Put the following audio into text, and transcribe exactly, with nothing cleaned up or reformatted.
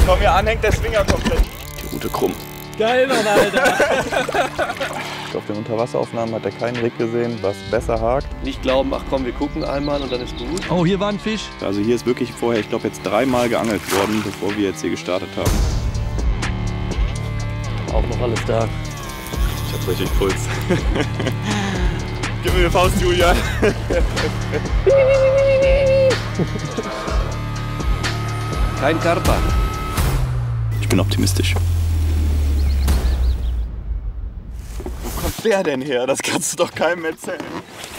Vor mir anhängt der Swinger komplett. Die Route krumm. Geil, Mann, Alter. Auf den Unterwasseraufnahmen hat er keinen Rick gesehen, was besser hakt. Nicht glauben, ach komm, wir gucken einmal und dann ist gut. Oh, hier war ein Fisch. Also hier ist wirklich vorher, ich glaube, jetzt dreimal geangelt worden, bevor wir jetzt hier gestartet haben. Auch noch alles da. Ich hab richtig Puls. Gib mir eine Faust, Julian. Kein Karper. Ich bin optimistisch. Wo kommt der denn her? Das kannst du doch keinem erzählen.